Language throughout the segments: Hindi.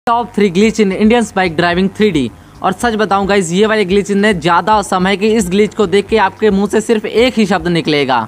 Top 3 glitch in Indians bike driving 3D। और सच बताऊं गाइस, ये वाले ग्लिच इतने ज़्यादा औसम है कि इस ग्लिच को देख के आपके मुंह से सिर्फ एक ही शब्द निकलेगा,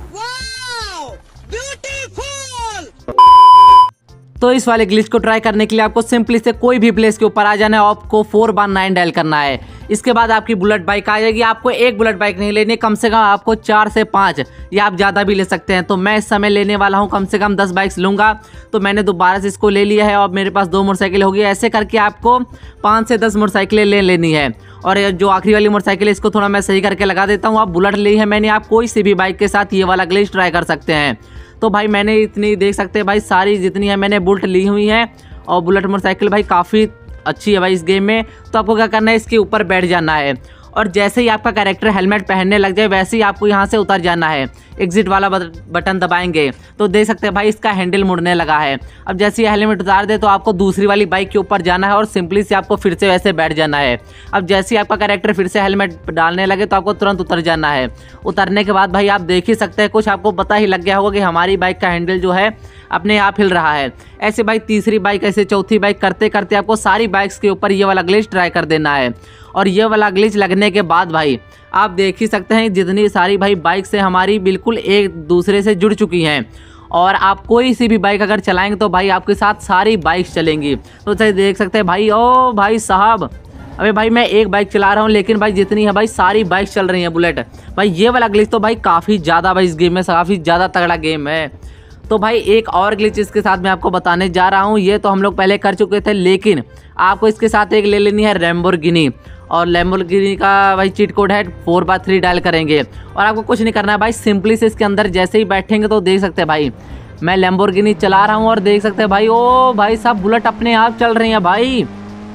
तो इस वाले ग्लिच को ट्राई करने के लिए आपको सिंपली से कोई भी प्लेस के ऊपर आ जाना है। आपको 4/9 डायल करना है। इसके बाद आपकी बुलेट बाइक आ जाएगी। आपको एक बुलेट बाइक नहीं लेनी, कम से कम आपको 4 से 5 या आप ज़्यादा भी ले सकते हैं। तो मैं इस समय लेने वाला हूं, कम से कम 10 बाइक्स लूँगा। तो मैंने दोबारा से इसको ले लिया है और मेरे पास 2 मोटरसाइकिल होगी। ऐसे करके आपको 5 से 10 मोटरसाइकिलें ले लेनी है। और जो आखिरी वाली मोटरसाइकिल है, इसको थोड़ा मैं सही करके लगा देता हूँ। आप बुलेट ली है मैंने, आप कोई सी भी बाइक के साथ ये वाला ग्लिच ट्राई कर सकते हैं। तो भाई मैंने इतनी देख सकते हैं भाई, सारी जितनी है मैंने बुलेट ली हुई है। और बुलेट मोटरसाइकिल भाई काफ़ी अच्छी है भाई इस गेम में। तो आपको क्या करना है, इसके ऊपर बैठ जाना है और जैसे ही आपका कैरेक्टर हेलमेट पहनने लग जाए वैसे ही आपको यहाँ से उतर जाना है। एग्जिट वाला बटन दबाएंगे तो देख सकते हैं भाई इसका हैंडल मुड़ने लगा है। अब जैसे ही हेलमेट उतार दे तो आपको दूसरी वाली बाइक के ऊपर जाना है और सिंपली से आपको फिर से वैसे बैठ जाना है। अब जैसे ही आपका कैरेक्टर फिर से हेलमेट डालने लगे तो आपको तुरंत उतर जाना है। उतरने के बाद भाई आप देख ही सकते हैं, कुछ आपको पता ही लग गया होगा कि हमारी बाइक का हैंडल जो है अपने आप हिल रहा है। ऐसे भाई तीसरी बाइक, ऐसे चौथी बाइक करते करते आपको सारी बाइक्स के ऊपर ये वाला ग्लिच ट्राई कर देना है। और ये वाला ग्लिच लगने के बाद भाई आप देख ही सकते हैं जितनी सारी भाई बाइक से हमारी बिल्कुल एक दूसरे से जुड़ चुकी हैं। और आप कोई सी भी बाइक अगर चलाएंगे तो भाई आपके साथ सारी बाइक्स चलेंगी। तो देख सकते हैं भाई, ओ भाई साहब, अबे भाई मैं एक बाइक चला रहा हूँ लेकिन भाई जितनी है भाई सारी बाइक चल रही हैं बुलेट। भाई ये वाला ग्लिच तो भाई काफ़ी ज़्यादा भाई इस गेम में काफ़ी ज़्यादा तगड़ा गेम है। तो भाई एक और ग्लिच इसके साथ मैं आपको बताने जा रहा हूँ। ये तो हम लोग पहले कर चुके थे, लेकिन आपको इसके साथ एक ले लेनी है लैम्बोर्गिनी। और लैम्बोर्गिनी का भाई चीट कोड है 4/3 डायल करेंगे और आपको कुछ नहीं करना है भाई। सिंपली से इसके अंदर जैसे ही बैठेंगे तो देख सकते हैं भाई मैं लैम्बोर्गिनी चला रहा हूँ और देख सकते हैं भाई, ओ भाई साहब बुलेट अपने आप चल रही है भाई।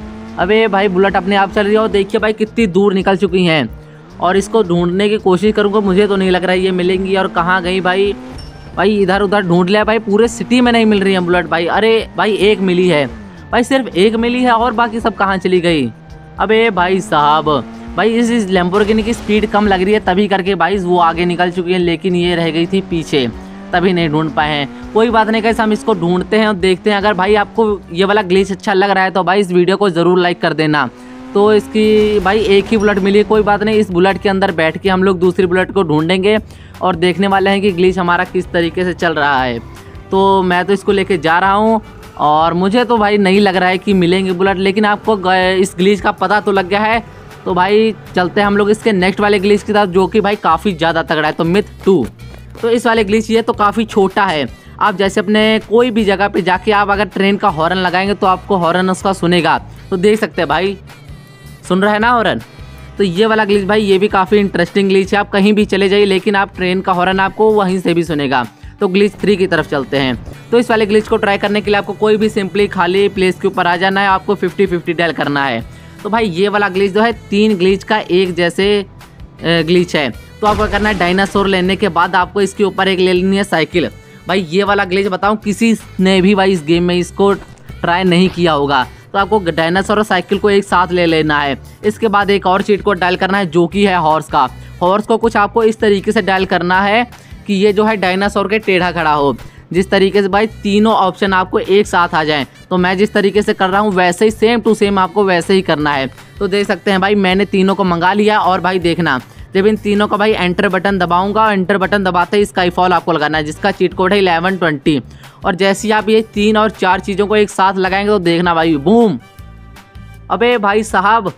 अबे भाई बुलेट अपने आप चल रही है और देखिए भाई कितनी दूर निकल चुकी हैं। और इसको ढूंढने की कोशिश करूँगा, मुझे तो नहीं लग रहा है ये मिलेंगी। और कहाँ गई भाई, भाई इधर उधर ढूंढ लिया भाई, पूरे सिटी में नहीं मिल रही है बुलेट भाई। अरे भाई एक मिली है भाई, सिर्फ एक मिली है और बाकी सब कहाँ चली गई। अबे भाई साहब, भाई इस लैम्बोर्गिनी की स्पीड कम लग रही है तभी करके भाई वो आगे निकल चुकी है, लेकिन ये रह गई थी पीछे, तभी नहीं ढूंढ पाए हैं। कोई बात नहीं गाइस, हम इसको ढूंढते हैं और देखते हैं। अगर भाई आपको ये वाला ग्लिच अच्छा लग रहा है तो भाई इस वीडियो को ज़रूर लाइक कर देना। तो इसकी भाई एक ही बुलेट मिली है, कोई बात नहीं। इस बुलेट के अंदर बैठ के हम लोग दूसरी बुलेट को ढूंढेंगे और देखने वाले हैं कि ग्लिच हमारा किस तरीके से चल रहा है। तो मैं तो इसको लेके जा रहा हूँ और मुझे तो भाई नहीं लग रहा है कि मिलेंगे बुलेट, लेकिन आपको इस ग्लिच का पता तो लग गया है। तो भाई चलते हैं हम लोग इसके नेक्स्ट वाले ग्लिच की तरफ, जो कि भाई काफ़ी ज़्यादा तगड़ा है। तो मिथ 2। तो इस वाले ग्लिच ये तो काफ़ी छोटा है। आप जैसे अपने कोई भी जगह पे जाके आप अगर ट्रेन का हॉर्न लगाएंगे तो आपको हॉर्न उसका सुनेगा। तो देख सकते हैं भाई, सुन रहा है ना हॉर्न। तो ये वाला ग्लिच भाई ये भी काफ़ी इंटरेस्टिंग ग्लिच है। आप कहीं भी चले जाइए लेकिन आप ट्रेन का हॉर्न आपको वहीं से भी सुनेगा। तो ग्लिच 3 की तरफ चलते हैं। तो इस वाले ग्लिच को ट्राई करने के लिए आपको कोई भी सिंपली खाली प्लेस के ऊपर आ जाना है। आपको 50-50 डायल करना है। तो भाई ये वाला ग्लिच जो है 3 ग्लिच का एक जैसे ग्लिच है। तो आपको करना है, डायनासोर लेने के बाद आपको इसके ऊपर एक ले लेनी है साइकिल। भाई ये वाला ग्लिच बताऊँ, किसी ने भी भाई इस गेम में इसको ट्राई नहीं किया होगा। तो आपको डायनासोर और साइकिल को एक साथ ले लेना है। इसके बाद एक और चीट कोड डायल करना है जो कि है हॉर्स का। हॉर्स को कुछ आपको इस तरीके से डायल करना है कि ये जो है डायनासोर के टेढ़ा खड़ा हो। जिस तरीके से भाई तीनों ऑप्शन आपको एक साथ आ जाएं। तो मैं जिस तरीके से कर रहा हूँ वैसे ही सेम टू सेम आपको वैसे ही करना है। तो देख सकते हैं भाई मैंने तीनों को मंगा लिया। और भाई देखना, जब इन तीनों का भाई एंटर बटन दबाऊंगा, एंटर बटन दबाते ही स्काईफॉल आपको लगाना है, जिसका चीट कोड है 1120। और जैसे ही आप ये 3 और 4 चीज़ों को एक साथ लगाएंगे तो देखना भाई बूम। अबे भाई साहब,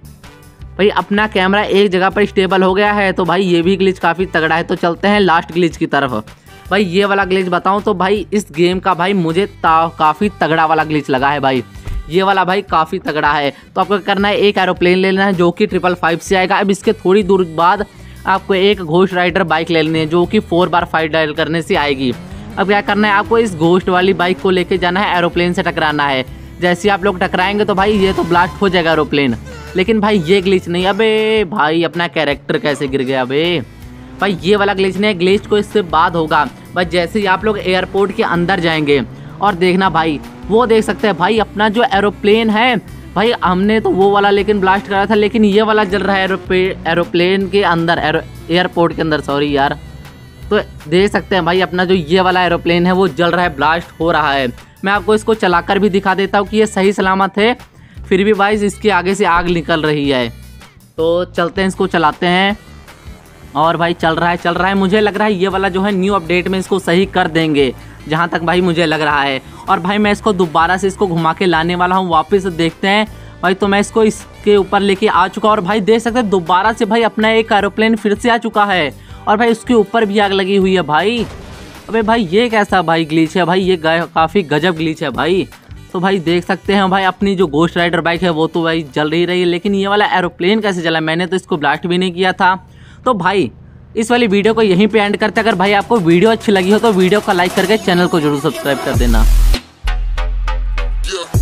भाई अपना कैमरा एक जगह पर स्टेबल हो गया है। तो भाई ये भी ग्लिच काफ़ी तगड़ा है। तो चलते हैं लास्ट ग्लिच की तरफ। भाई ये वाला ग्लिच बताऊं तो भाई इस गेम का भाई मुझे काफ़ी तगड़ा वाला ग्लिच लगा है भाई। ये वाला भाई काफ़ी तगड़ा है। तो आपको करना है, एक एरोप्लेन ले लेना है जो कि 555 से आएगा। अब इसके थोड़ी दूर बाद आपको एक घोस्ट राइडर बाइक ले लेनी है जो कि 4/5 डायल करने से आएगी। अब क्या करना है, आपको इस घोस्ट वाली बाइक को लेके जाना है, एरोप्लेन से टकराना है। जैसे आप लोग टकराएंगे तो भाई ये तो ब्लास्ट हो जाएगा एरोप्लेन, लेकिन भाई ये ग्लिच नहीं। अबे भाई अपना कैरेक्टर कैसे गिर गया बे। भाई ये वाला ग्लिच नहीं, ग्लिच को इससे बाद होगा। भाई जैसे ही आप लोग एयरपोर्ट के अंदर जाएंगे और देखना भाई, वो देख सकते हैं भाई अपना जो एरोप्लेन है भाई, हमने तो वो वाला लेकिन ब्लास्ट करा था, लेकिन ये वाला जल रहा है एरोप्लेन के अंदर, एयरपोर्ट के अंदर। सॉरी यार, तो देख सकते हैं भाई अपना जो ये वाला एरोप्लेन है वो जल रहा है, ब्लास्ट हो रहा है। मैं आपको इसको चलाकर भी दिखा देता हूँ कि ये सही सलामत है, फिर भी भाई इसके आगे से आग निकल रही है। तो चलते हैं, इसको चलाते हैं। और भाई चल रहा है। मुझे लग रहा है ये वाला जो है न्यू अपडेट में इसको सही कर देंगे, जहाँ तक भाई मुझे लग रहा है। और भाई मैं इसको दोबारा से इसको घुमा के लाने वाला हूँ वापस, देखते हैं भाई। तो मैं इसको इसके ऊपर लेके आ चुका, और भाई देख सकते हैं दोबारा से भाई अपना एक एरोप्लेन फिर से आ चुका है, और भाई उसके ऊपर भी आग लगी हुई है भाई। अबे भाई ये कैसा भाई ग्लिच है भाई, ये काफ़ी गजब ग्लिच है भाई। तो भाई देख सकते हैं भाई अपनी जो गोस्ट राइडर बाइक है वो तो भाई जल ही रही है, लेकिन ये वाला एरोप्लेन कैसे जला? मैंने तो इसको ब्लास्ट भी नहीं किया था। तो भाई इस वाली वीडियो को यहीं पे एंड करते हैं। अगर भाई आपको वीडियो अच्छी लगी हो तो वीडियो को लाइक करके चैनल को जरूर सब्सक्राइब कर देना।